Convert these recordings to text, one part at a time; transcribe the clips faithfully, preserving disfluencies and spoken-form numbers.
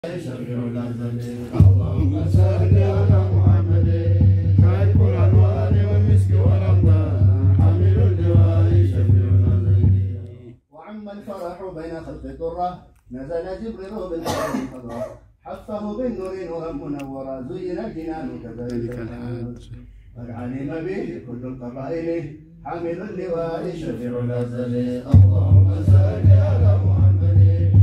اللهم صل على محمد خالق الانوار والمسك والامطار حامل اللواء شفيع النذير. وعم الفرح بين خلق الدره نزل جبريل بالخير الخضراء حفه بالنور نورا منورا زين الجنان كذلك الحال قد علم به كل القبائل حامل اللواء شفيع الازل. اللهم صل على محمد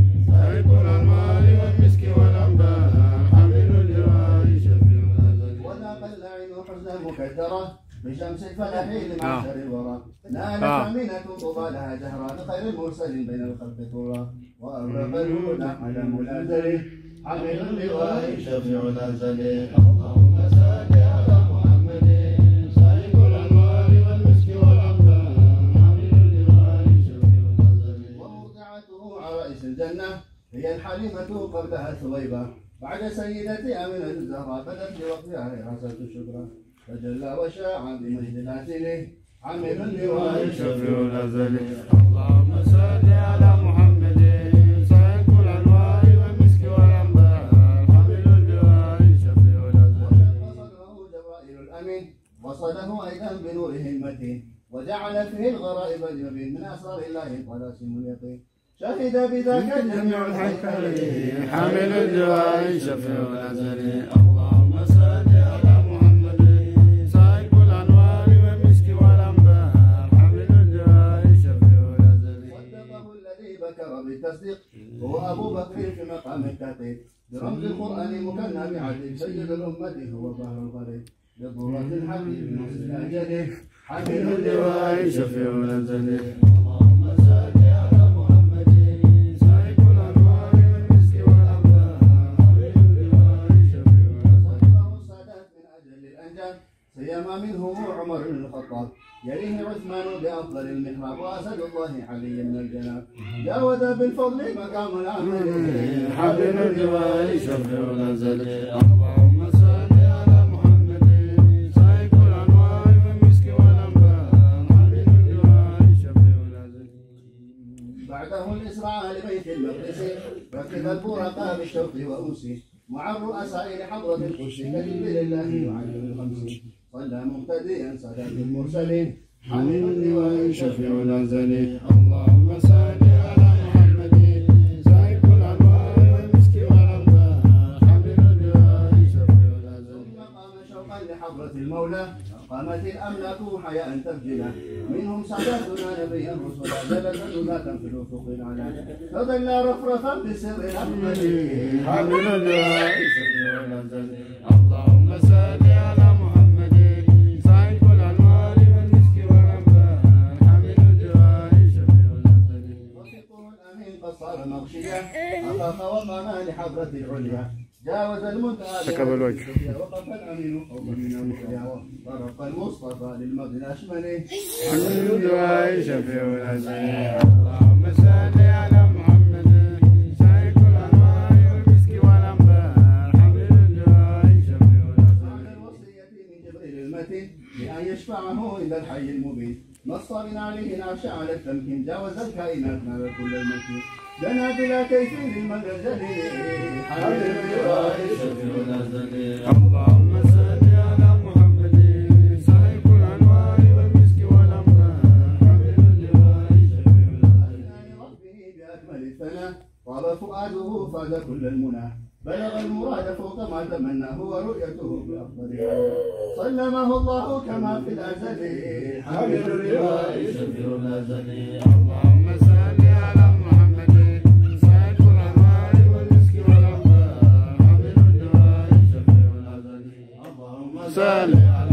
خالق الانوار والمسك والامطار حامل اللواء شفيع الازل. وذاق اللعين حزنا مكدره بشمس الفلاح لمعشر الورى نالت امينه طوبى لها جهرا خير المرسل بين الخلق طرا وابرق الهدى على الازل حامل اللواء شفيع الازل. اللهم صل على محمد خالق الانوار والمسك والامطار حامل اللواء شفيع الازل. ومرضعته عرائس الجنه هي الحليمه قبلها ثويبه بعد سيدتي امنه الزهراء بدت لوقتها راسه شكرا تجلى وشاع بمجد العسل حامل اللواء شفيع الازل. اللهم صل على محمد خالق الانوار والمسك والانبار حامل اللواء شفيع الازل. وصدره جبرائيل الامين وصله ايضا بنوره المتين وجعل فيه الغرائب اليمين من اسرار الله طلاسم اليقين شهد بذاك جميع الحيكل حامل اللواء شفيع الازل. اللهم صل على محمد خالق الانوار والمسك والانبار حامل اللواء شفيع الازل. صدقه الذي بكر بالتصديق هو ابو بكر في مقام التحقيق برمز القران مكنى بعدل سيد الامه هو ظهر الغريب بضرة الحبيب نصر اجله حامل اللواء شفيع الازل. اللهم صل على محمد خالق الانوار والمسك والانبار حامل اللواء شفيع الازل. السادات من اجل الانجاب سيما منهم عمر بن الخطاب يليه عثمان بافضل المحراب واسد الله علي من الجناب جاوز بالفضل مقام العمل حامل اللواء شفيع الازل. اللهم صل على محمد خالق الانوار والمسك والانبار حامل اللواء شفيع الازل. بعده الاسراء لبيت المقدس ركب البرقاء بالشوق وانسي مع الرؤساء لحضره القدس كجبريل الله يعلم الخمس صلى مقتديا صلاه المرسلين حامل اللواء شفيع الازل. اللهم صل على محمد خالق الانوار والمسك والانبار حامل اللواء شفيع الازل. ثم قام شوقا لحضره المولى قامت الاملاك حياء تبجلا منهم ساداتنا نبيا رسلا جلت ذات في الافق العلا فظل رفرفا بسر الاحمد حامل اللواء شفيع الازل. اللهم صل على محمد خالق الانوار والمسك والانبار حامل اللواء شفيع الازل. وثقه الامين قد صار مغشيا اخاف وقام لحضره العليا جاوز المنتهى وقف الامين فوق من الرؤيا ورق المصطفى للمجد الاشمل حامل اللواء شفيع الازل. اللهم صل على محمد خالق الانوار والمسك والانبار حامل اللواء شفيع الازل. الوصيه من جبريل المتين بان يشفعه الى الحي المبين نص من عليه العرش على التمكين جاوز الكائنات نال كل المكين جنى بلا كيف للمنزل حامل اللواء شفيع الازل. اللهم صل على محمد خالق الانوار والمسك والانبار حامل اللواء شفيع الازل. ربه باكمل الثناء طاب فؤاده فاز كل المنى بلغ المراد فوق ما تمناه ورؤيته بافضل سلمه الله كما في الازل حامل اللواء شفيع الازل. اللهم صل على محمد خالق الانوار والمسك والانبار حامل اللواء شفيع الازل. اللهم صل